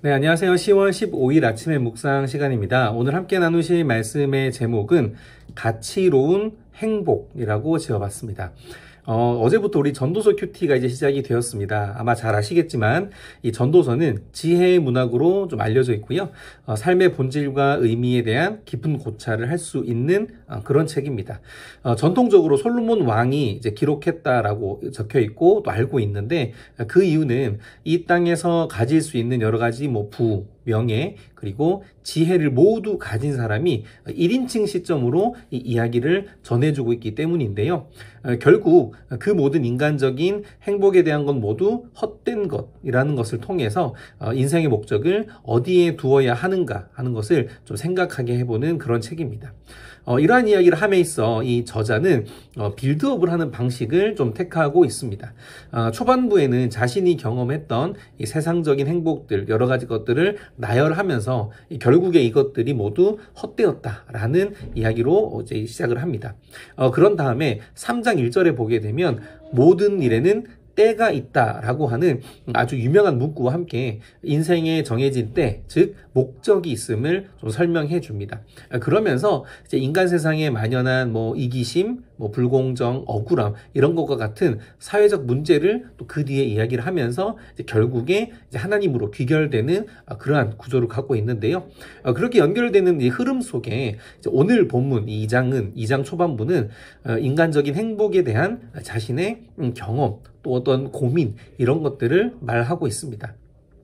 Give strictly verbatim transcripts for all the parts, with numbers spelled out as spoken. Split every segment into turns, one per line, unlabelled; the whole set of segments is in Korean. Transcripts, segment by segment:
네, 안녕하세요. 시월 십오일 아침의 묵상 시간입니다. 오늘 함께 나누실 말씀의 제목은 가치로운 행복이라고 지어봤습니다. 어, 어제부터 우리 전도서 큐티가 이제 시작이 되었습니다. 아마 잘 아시겠지만 이 전도서는 지혜의 문학으로 좀 알려져 있고요. 어, 삶의 본질과 의미에 대한 깊은 고찰을 할 수 있는 어, 그런 책입니다. 어, 전통적으로 솔로몬 왕이 이제 기록했다라고 적혀 있고 또 알고 있는데 그 이유는 이 땅에서 가질 수 있는 여러 가지 뭐 부, 명예, 그리고 지혜를 모두 가진 사람이 일 인칭 시점으로 이 이야기를 전해주고 있기 때문인데요. 결국 그 모든 인간적인 행복에 대한 건 모두 헛된 것이라는 것을 통해서 인생의 목적을 어디에 두어야 하는가 하는 것을 좀 생각하게 해보는 그런 책입니다. 어, 이러한 이야기를 함에 있어 이 저자는 어, 빌드업을 하는 방식을 좀 택하고 있습니다. 어, 초반부에는 자신이 경험했던 이 세상적인 행복들, 여러 가지 것들을 나열하면서 이 결국에 이것들이 모두 헛되었다라는 이야기로 이제 시작을 합니다. 어, 그런 다음에 삼 장 일 절에 보게 되면 모든 일에는 때가 있다라고 하는 아주 유명한 문구와 함께 인생에 정해진 때, 즉 목적이 있음을 좀 설명해 줍니다. 그러면서 이제 인간 세상에 만연한 뭐 이기심, 뭐 불공정, 억울함 이런 것과 같은 사회적 문제를 또 그 뒤에 이야기를 하면서 이제 결국에 이제 하나님으로 귀결되는 그러한 구조를 갖고 있는데요. 그렇게 연결되는 이 흐름 속에 이제 오늘 본문 이 장은 이 장 초반부는 인간적인 행복에 대한 자신의 경험 또 어떤 고민 이런 것들을 말하고 있습니다.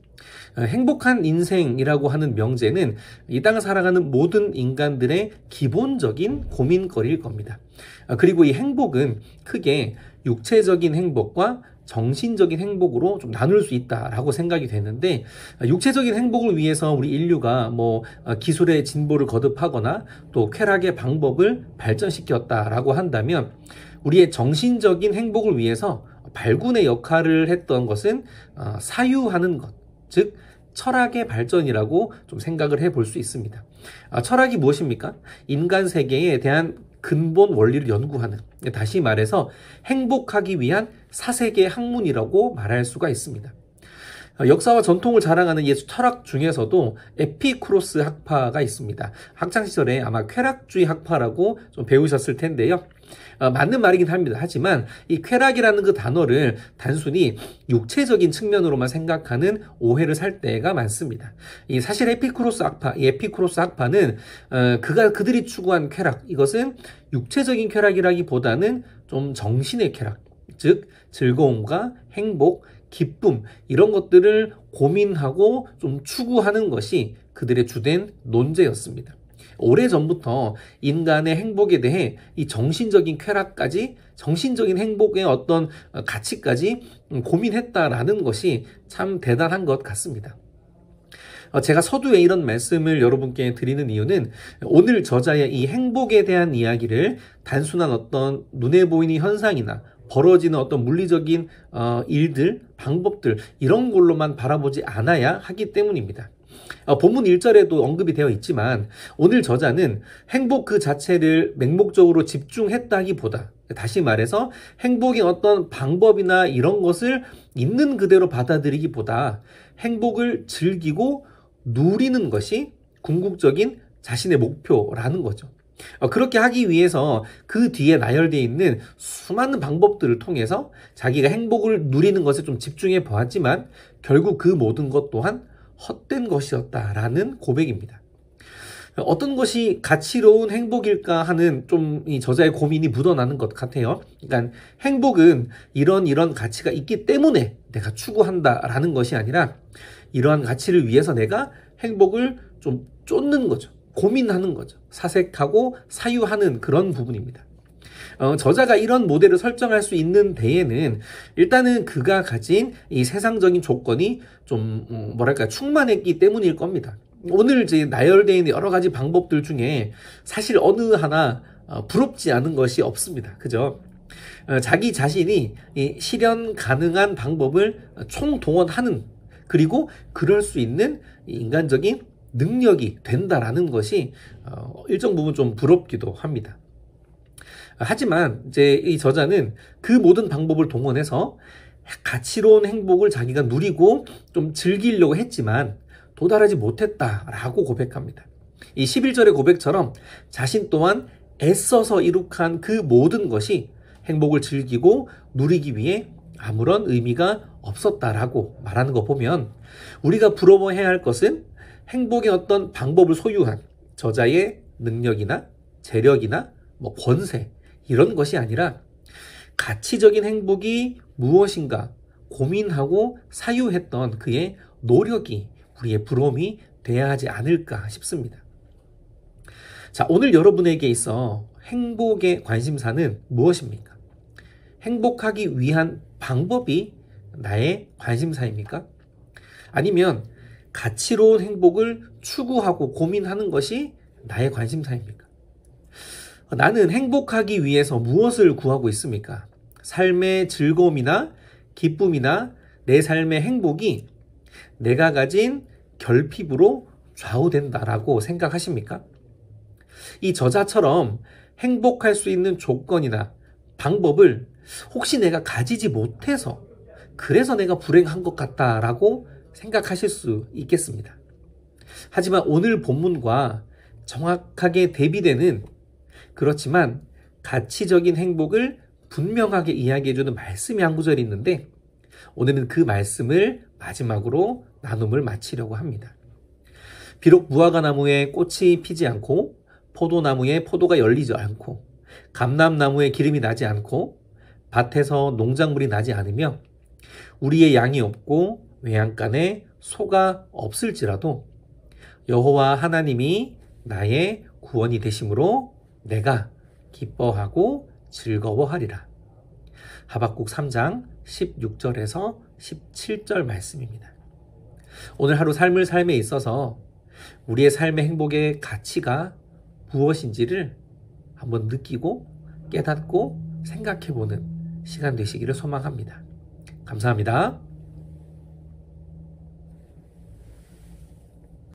행복한 인생이라고 하는 명제는 이 땅을 살아가는 모든 인간들의 기본적인 고민거리일 겁니다. 그리고 이 행복은 크게 육체적인 행복과 정신적인 행복으로 좀 나눌 수 있다라고 생각이 되는데, 육체적인 행복을 위해서 우리 인류가 뭐 기술의 진보를 거듭하거나 또 쾌락의 방법을 발전시켰다라고 한다면, 우리의 정신적인 행복을 위해서 발군의 역할을 했던 것은 사유하는 것, 즉 철학의 발전이라고 좀 생각을 해볼 수 있습니다. 철학이 무엇입니까? 인간 세계에 대한 근본 원리를 연구하는, 다시 말해서 행복하기 위한 사색의 학문이라고 말할 수가 있습니다. 역사와 전통을 자랑하는 예수 철학 중에서도 에피쿠로스 학파가 있습니다. 학창시절에 아마 쾌락주의 학파라고 좀 배우셨을 텐데요. 어, 맞는 말이긴 합니다. 하지만 이 쾌락이라는 그 단어를 단순히 육체적인 측면으로만 생각하는 오해를 살 때가 많습니다. 이 사실 에피쿠로스 학파, 이 에피쿠로스 학파는 어, 그가 그들이 추구한 쾌락, 이것은 육체적인 쾌락이라기보다는 좀 정신의 쾌락, 즉 즐거움과 행복, 기쁨 이런 것들을 고민하고 좀 추구하는 것이 그들의 주된 논제였습니다. 오래전부터 인간의 행복에 대해 이 정신적인 쾌락까지, 정신적인 행복의 어떤 가치까지 고민했다라는 것이 참 대단한 것 같습니다. 제가 서두에 이런 말씀을 여러분께 드리는 이유는 오늘 저자의 이 행복에 대한 이야기를 단순한 어떤 눈에 보이는 현상이나 벌어지는 어떤 물리적인 어, 일들, 방법들 이런 걸로만 바라보지 않아야 하기 때문입니다. 어, 본문 일 절에도 언급이 되어 있지만 오늘 저자는 행복 그 자체를 맹목적으로 집중했다기보다, 다시 말해서 행복의 어떤 방법이나 이런 것을 있는 그대로 받아들이기보다 행복을 즐기고 누리는 것이 궁극적인 자신의 목표라는 거죠. 어, 그렇게 하기 위해서 그 뒤에 나열되어 있는 수많은 방법들을 통해서 자기가 행복을 누리는 것에 좀 집중해 보았지만 결국 그 모든 것 또한 헛된 것이었다라는 고백입니다. 어떤 것이 가치로운 행복일까 하는 좀 이 저자의 고민이 묻어나는 것 같아요. 그러니까 행복은 이런 이런 가치가 있기 때문에 내가 추구한다라는 것이 아니라 이러한 가치를 위해서 내가 행복을 좀 쫓는 거죠. 고민하는 거죠. 사색하고 사유하는 그런 부분입니다. 어, 저자가 이런 모델을 설정할 수 있는 데에는 일단은 그가 가진 이 세상적인 조건이 좀 음, 뭐랄까 충만했기 때문일 겁니다. 오늘 이제 나열되어 있는 여러 가지 방법들 중에 사실 어느 하나 어, 부럽지 않은 것이 없습니다. 그죠? 어, 자기 자신이 이 실현 가능한 방법을 총동원하는, 그리고 그럴 수 있는 인간적인 능력이 된다라는 것이 어, 일정 부분 좀 부럽기도 합니다. 하지만 이제 이 저자는 그 모든 방법을 동원해서 가치로운 행복을 자기가 누리고 좀 즐기려고 했지만 도달하지 못했다라고 고백합니다. 이 십일 절의 고백처럼 자신 또한 애써서 이룩한 그 모든 것이 행복을 즐기고 누리기 위해 아무런 의미가 없었다라고 말하는 거 보면 우리가 부러워해야 할 것은 행복의 어떤 방법을 소유한 저자의 능력이나 재력이나 뭐 권세 이런 것이 아니라 가치적인 행복이 무엇인가 고민하고 사유했던 그의 노력이 우리의 부러움이 돼야 하지 않을까 싶습니다. 자, 오늘 여러분에게 있어 행복의 관심사는 무엇입니까? 행복하기 위한 방법이 나의 관심사입니까? 아니면 가치로운 행복을 추구하고 고민하는 것이 나의 관심사입니까? 나는 행복하기 위해서 무엇을 구하고 있습니까? 삶의 즐거움이나 기쁨이나 내 삶의 행복이 내가 가진 결핍으로 좌우된다라고 생각하십니까? 이 저자처럼 행복할 수 있는 조건이나 방법을 혹시 내가 가지지 못해서 그래서 내가 불행한 것 같다라고 생각하실 수 있겠습니다. 하지만 오늘 본문과 정확하게 대비되는 그렇지만 가치적인 행복을 분명하게 이야기해주는 말씀이 한 구절이 있는데 오늘은 그 말씀을 마지막으로 나눔을 마치려고 합니다. 비록 무화과 나무에 꽃이 피지 않고 포도나무에 포도가 열리지 않고 감람나무에 기름이 나지 않고 밭에서 농작물이 나지 않으며 우리의 양이 없고 외양간에 소가 없을지라도 여호와 하나님이 나의 구원이 되심으로 내가 기뻐하고 즐거워하리라. 하박국 삼 장 십육 절에서 십칠 절 말씀입니다. 오늘 하루 삶을 삶에 있어서 우리의 삶의 행복의 가치가 무엇인지를 한번 느끼고 깨닫고 생각해보는 시간 되시기를 소망합니다. 감사합니다.